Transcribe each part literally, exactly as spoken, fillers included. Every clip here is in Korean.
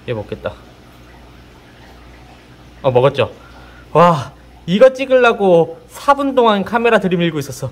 얘 먹겠다. 어, 먹었죠? 와, 이거 찍으려고 사 분 동안 카메라 들이밀고 있었어.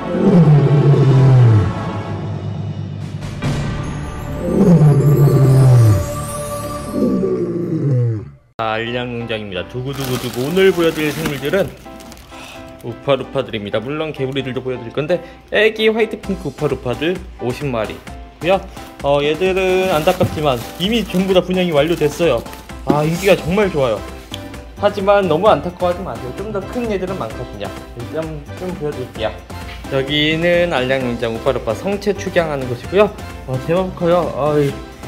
알량농장입니다. 두구두구두구. 오늘 보여드릴 생물들은 우파루파들입니다. 물론 개구리들도 보여드릴 건데, 애기 화이트 핑크 우파루파들 오십 마리고요. 어, 얘들은 안타깝지만 이미 전부 다 분양이 완료됐어요. 아, 인기가 정말 좋아요. 하지만 너무 안타까워하지 마세요. 좀 더 큰 애들은 많거든요. 일단 좀 보여드릴게요. 여기는 알량농장 우파루파 성체 축양하는 곳이고요. 어, 대박 커요. 어이.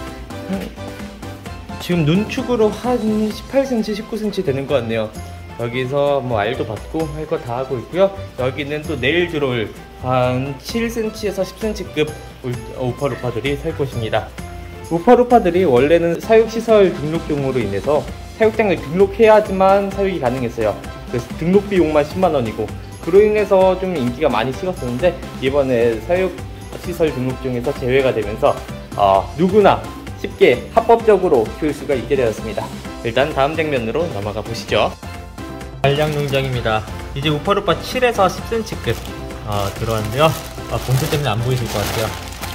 지금 눈축으로 한 십팔 센티미터, 십구 센티미터 되는 것 같네요. 여기서 뭐 알도 받고 할 거 다 하고 있고요. 여기는 또 내일 들어올 한 칠 센티미터에서 십 센티미터급 우파루파들이 살 곳입니다. 우파루파들이 원래는 사육시설 등록증으로 인해서 사육장을 등록해야지만 사육이 가능했어요. 그래서 등록 비용만 십만 원이고, 그로 인해서 좀 인기가 많이 식었었는데, 이번에 사육시설 등록증에서 제외가 되면서 어, 누구나 쉽게 합법적으로 키울 수가 있게 되었습니다. 일단 다음 장면으로 넘어가 보시죠. 알량농장입니다. 이제 우파루파 칠에서 십 센티미터급 어, 들어왔는데요. 아, 봉투 때문에 안 보이실 것 같아요.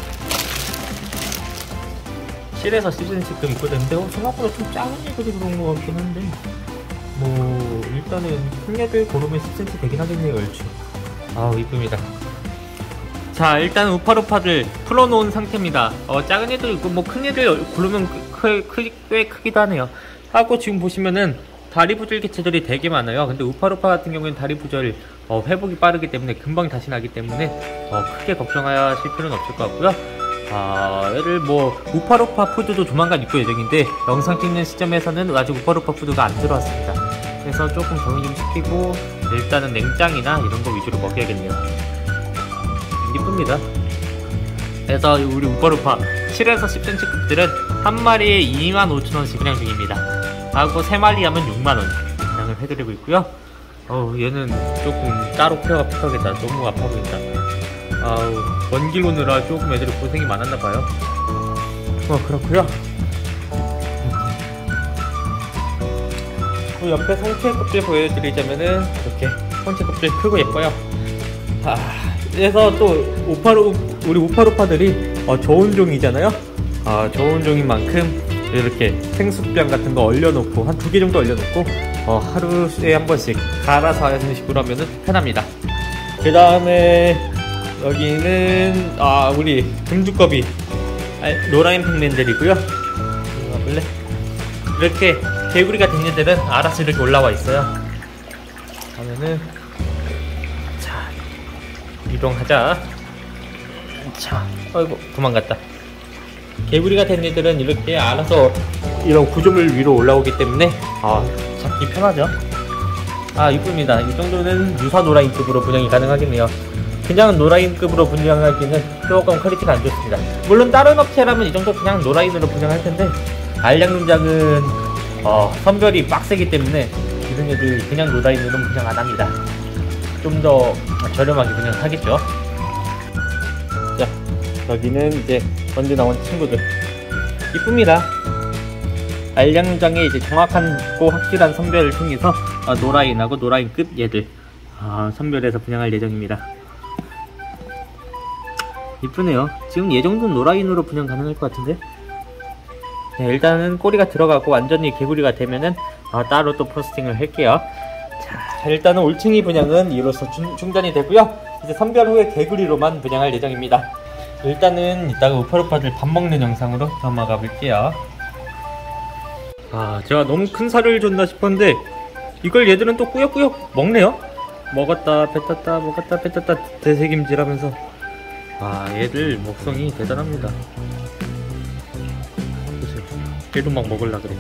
칠에서 십 센티미터급 있거든요. 어, 생각보다 좀 작은 애들이 그런 것 같긴 한데, 뭐 일단은 큰 애들 고르면 십 센티미터 되긴 하겠네요. 얼추. 아우, 이쁩니다. 자, 일단 우파루파들 풀어놓은 상태입니다. 어, 작은 애들 있고 뭐 큰 애들 고르면 크, 크, 꽤 크기도 하네요. 하고 지금 보시면은 다리 부절 개체들이 되게 많아요. 근데 우파루파 같은 경우에는 다리 부절 어, 회복이 빠르기 때문에 금방 다시 나기 때문에 어, 크게 걱정하실 필요는 없을 것 같고요. 아, 얘를 뭐 우파루파 푸드도 조만간 입고 예정인데, 영상 찍는 시점에서는 아직 우파루파 푸드가 안 들어왔습니다. 그래서 조금 적응 좀 시키고 일단은 냉장이나 이런 거 위주로 먹여야겠네요. 이쁩니다. 그래서 우리 우파루파 칠에서 십 센티미터급들은 한 마리에 이만 오천 원씩 분양 중입니다. 하고 세 마리 하면 육만 원 분양을 해드리고 있고요. 어우, 얘는 조금 따로 케어가 필요하겠다. 너무 아파 보인다. 아우, 먼 길 오느라 조금 애들이 고생이 많았나봐요. 어, 그렇구요. 그 옆에 성체 껍질 보여드리자면은 이렇게 성체 껍질 크고 예뻐요. 아, 그래서 또 우파루, 우리 우파루파들이 어, 좋은 종이잖아요. 어, 좋은 종인 만큼 이렇게 생수병 같은 거 얼려놓고 한 두 개 정도 얼려놓고 어, 하루에 한 번씩 갈아서 하는 식으로 하면은 편합니다. 그 다음에 여기는 아, 우리 금두꺼비 로라인 핑맨들이고요. 볼래? 이렇게 개구리가 된 애들은 알아서 이렇게 올라와 있어요. 하면은 자, 이동하자. 자, 아이고, 도망갔다. 개구리가 된 애들은 이렇게 알아서 이런 구조물 위로 올라오기 때문에 아, 잡기 편하죠. 아, 이쁩니다. 이 정도는 유사 노라인급으로 분양이 가능하겠네요. 그냥 노라인급으로 분양하기는 조금 퀄리티가 안 좋습니다. 물론 다른 업체라면 이 정도 그냥 노라인으로 분양할 텐데, 알량농장은 어, 선별이 빡세기 때문에 이런 애들 그냥 노라인으로는 분양 안 합니다. 좀 더 저렴하게 분양하겠죠. 자, 여기는 이제 먼저 나온 친구들 이쁩니다. 알량농장에 이제 정확하고 확실한 선별을 통해서 어, 노라인하고 노라인급 얘들 어, 선별해서 분양할 예정입니다. 이쁘네요. 지금 얘 정도는 노라인으로 분양 가능할 것 같은데. 네, 일단은 꼬리가 들어가고 완전히 개구리가 되면은 어, 따로 또 포스팅을 할게요. 자, 일단은 올챙이 분양은 이로써 중, 중단이 되고요. 이제 선별 후에 개구리로만 분양할 예정입니다. 일단은 이따가 우파루파들 밥 먹는 영상으로 넘어가 볼게요. 아, 제가 너무 큰 살을 줬나 싶었는데 이걸 얘들은 또 꾸역꾸역 먹네요. 먹었다 뱉었다 먹었다 뱉었다 되새김질하면서. 아, 얘들 먹성이 대단합니다. 보세요. 얘도 막 먹을라 그래.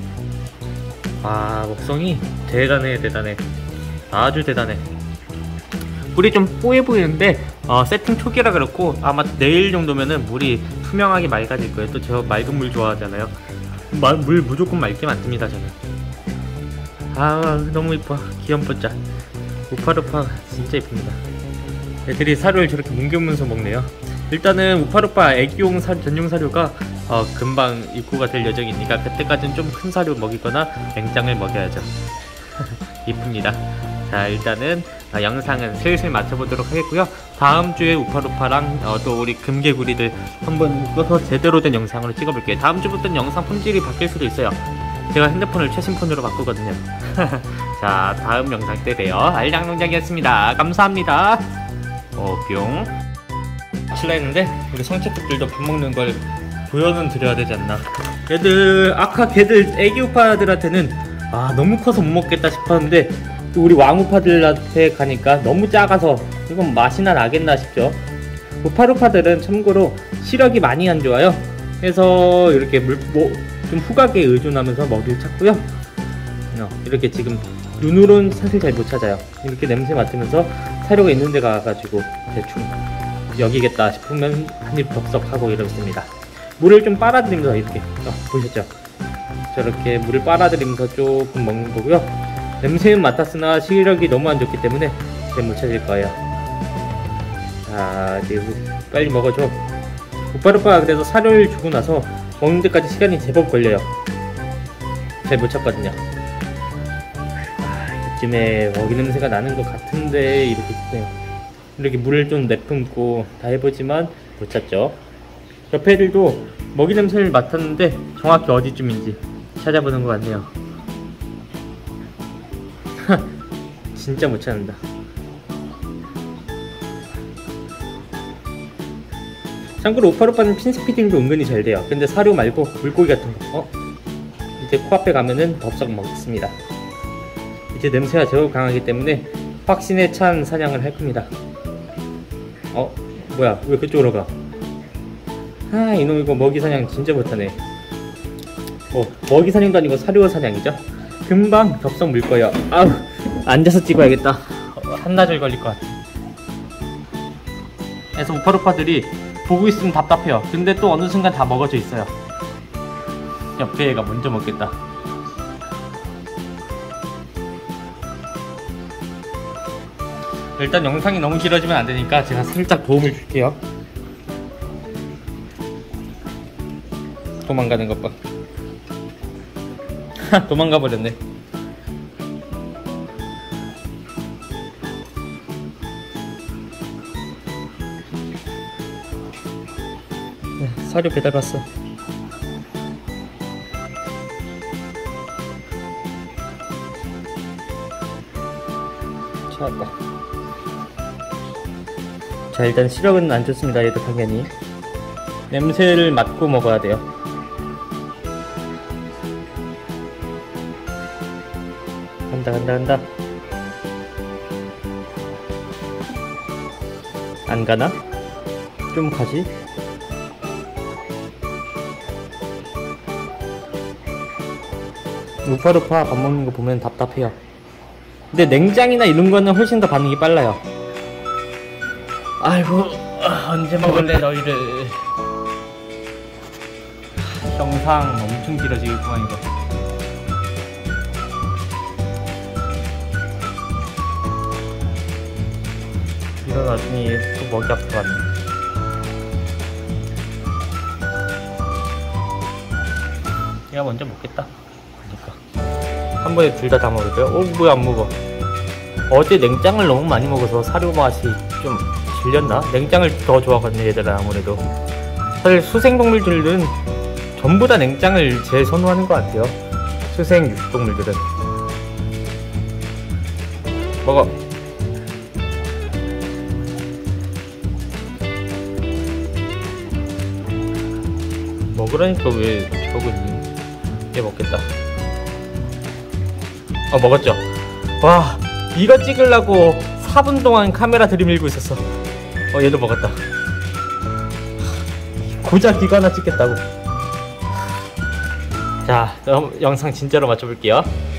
아, 먹성이 대단해 대단해. 아주 대단해. 물이 좀 뽀해 보이는데 어, 세팅 초기라 그렇고 아마 내일 정도면은 물이 투명하게 맑아질 거예요. 또 제가 맑은 물 좋아하잖아요. 마, 물 무조건 맑게 만듭니다 저는. 아, 너무 이뻐. 귀염뽀짜. 우파루파 진짜 이쁩니다. 애들이 사료를 저렇게 뭉겨면서 먹네요. 일단은 우파루파 애기용 사, 전용 사료가 어, 금방 입고가 될 예정이니까 그때까지는 좀 큰 사료 먹이거나 냉장을 먹여야죠. 이쁩니다. 자, 일단은 어, 영상은 슬슬 마쳐보도록 하겠고요. 다음 주에 우파루파랑 어, 또 우리 금개구리들 한번 묶어서 제대로 된 영상으로 찍어볼게요. 다음 주부터는 영상 품질이 바뀔 수도 있어요. 제가 핸드폰을 최신 폰으로 바꾸거든요. 자, 다음 영상 때 봬요. 알량농장이었습니다. 감사합니다. 어, 뿅. 칠라 했는데 우리 성체급들도 밥 먹는 걸 보여는 드려야 되지 않나. 얘들 아까 걔들 애기 우파들한테는 아 너무 커서 못 먹겠다 싶었는데 또 우리 왕우파들한테 가니까 너무 작아서 이건 맛이나 나겠나 싶죠. 우파루파들은 참고로 시력이 많이 안 좋아요. 그래서 이렇게 물, 뭐, 좀 후각에 의존하면서 먹이를 찾고요. 어, 이렇게 지금 눈으로는 사실 잘 못 찾아요. 이렇게 냄새 맡으면서 사료가 있는 데 가가지고 대충 여기겠다 싶으면 한입 덥석하고 이렇습니다. 물을 좀 빨아들이면서 이렇게 어, 보셨죠? 저렇게 물을 빨아들이면서 조금 먹는 거고요. 냄새는 맡았으나 시력이 너무 안 좋기 때문에 잘 못 찾을 거예요. 자, 이제 빨리 먹어줘. 우파루파가 그래서 사료를 주고 나서 먹는 데까지 시간이 제법 걸려요. 잘 못 찾거든요. 아, 이쯤에 먹이 냄새가 나는 것 같은데 이렇게 있네요. 이렇게 물을 좀 내뿜고 다 해보지만 못 찾죠. 옆에 애들도 먹이 냄새를 맡았는데 정확히 어디쯤인지 찾아보는 것 같네요. 진짜 못 찾는다. 참고로 우파루파는 핀스피딩도 은근히 잘 돼요. 근데 사료 말고 물고기 같은 거 어? 이제 코앞에 가면은 덥석 먹습니다. 이제 냄새가 제법 강하기 때문에 확신에 찬 사냥을 할 겁니다. 어? 뭐야 왜 그쪽으로 가? 아 이놈 이거 먹이 사냥 진짜 못하네. 어 먹이 사냥도 아니고 사료 사냥이죠. 금방 덥석 물 거예요. 아우 앉아서 찍어야겠다. 어, 한나절 걸릴 것 같아. 그래서 우파루파들이 보고 있으면 답답해요. 근데 또 어느 순간 다 먹어져 있어요. 옆에 애가 먼저 먹겠다. 일단 영상이 너무 길어지면 안 되니까 제가 살짝 도움을 줄게요. 도망가는 것 봐. 도망가 버렸네. 네, 사료 배달 왔어. 찾았다. 자, 일단 시력은 안 좋습니다. 얘도 당연히 냄새를 맡고 먹어야 돼요. 간다 간다 간다. 안 가나? 좀 가지? 우파루파 밥 먹는 거 보면 답답해요. 근데 냉장이나 이런 거는 훨씬 더 반응이 빨라요. 아이고, 아, 언제 먹을래 너희를. 영상 엄청 길어지겠구만 이거. 일어나더니 또 먹이 앞으로 왔네. 얘가 먼저 먹겠다. 그러니까 한 번에 둘 다 다 먹을까요? 어 뭐야 안 먹어. 어제 냉장을 너무 많이 먹어서 사료 맛이 좀 질렸나? 냉장을 더 좋아하거든요 얘들은. 아무래도 사실 수생동물들은 전부 다 냉장을 제일 선호하는 것 같아요. 수생 육식동물들은. 먹어. 먹으라니까 왜 저거 있니? 얘 먹겠다. 어 먹었죠? 와 이거 찍으려고 사 분 동안 카메라 들이밀고 있었어. 어 얘도 먹었다. 고작 이거 하나 찍겠다고. 자 영상 진짜로 맞춰볼게요.